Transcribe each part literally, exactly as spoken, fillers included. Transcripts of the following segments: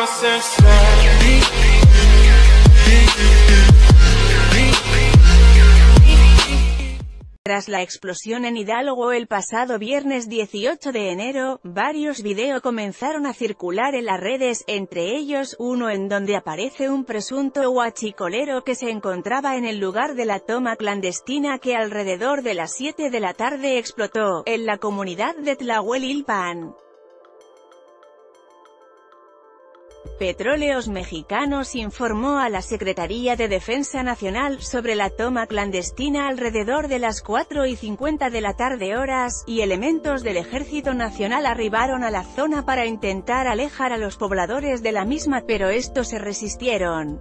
Tras la explosión en Hidalgo el pasado viernes dieciocho de enero, varios videos comenzaron a circular en las redes, entre ellos uno en donde aparece un presunto huachicolero que se encontraba en el lugar de la toma clandestina que alrededor de las siete de la tarde explotó, en la comunidad de Tlahuelilpan. Petróleos Mexicanos informó a la Secretaría de Defensa Nacional sobre la toma clandestina alrededor de las cuatro y cincuenta de la tarde horas, y elementos del Ejército Nacional arribaron a la zona para intentar alejar a los pobladores de la misma, pero estos se resistieron.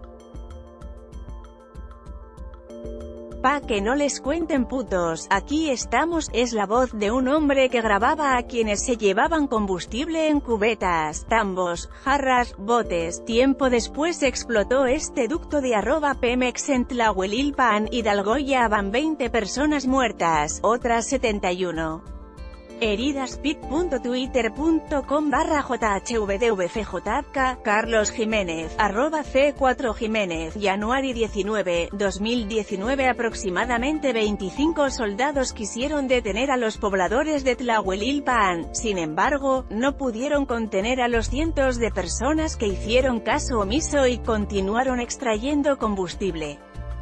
Pa' que no les cuenten putos, aquí estamos, es la voz de un hombre que grababa a quienes se llevaban combustible en cubetas, tambos, jarras, botes. Tiempo después explotó este ducto de arroba Pemex en Tlahuelilpan, Hidalgo. Ya van veinte personas muertas, otras setenta y uno heridas. pit punto twitter punto com barra jhvdvfjk, Carlos Jiménez, arroba C cuatro Jiménez, Januari diecinueve, dos mil diecinueve. Aproximadamente veinticinco soldados quisieron detener a los pobladores de Tlahuelilpan, sin embargo, no pudieron contener a los cientos de personas que hicieron caso omiso y continuaron extrayendo combustible.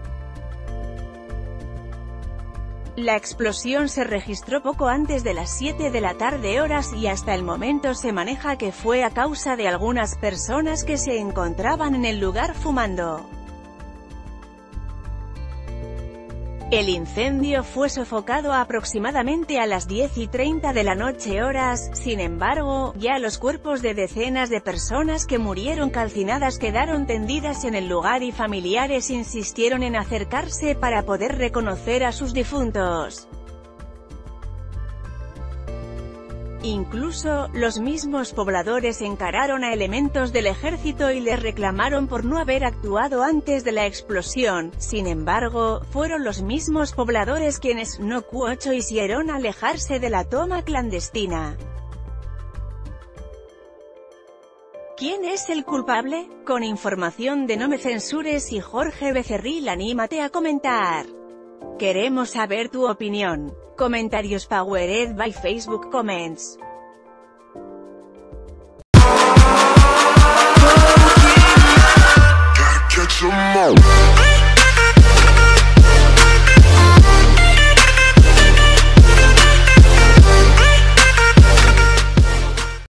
La explosión se registró poco antes de las siete de la tarde horas y hasta el momento se maneja que fue a causa de algunas personas que se encontraban en el lugar fumando. El incendio fue sofocado aproximadamente a las diez y treinta de la noche horas, sin embargo, ya los cuerpos de decenas de personas que murieron calcinadas quedaron tendidas en el lugar y familiares insistieron en acercarse para poder reconocer a sus difuntos. Incluso, los mismos pobladores encararon a elementos del ejército y les reclamaron por no haber actuado antes de la explosión. Sin embargo, fueron los mismos pobladores quienes no cuocho hicieron alejarse de la toma clandestina. ¿Quién es el culpable? Con información de No Me Censures y Jorge Becerril, anímate a comentar. Queremos saber tu opinión. Comentarios powered by Facebook Comments.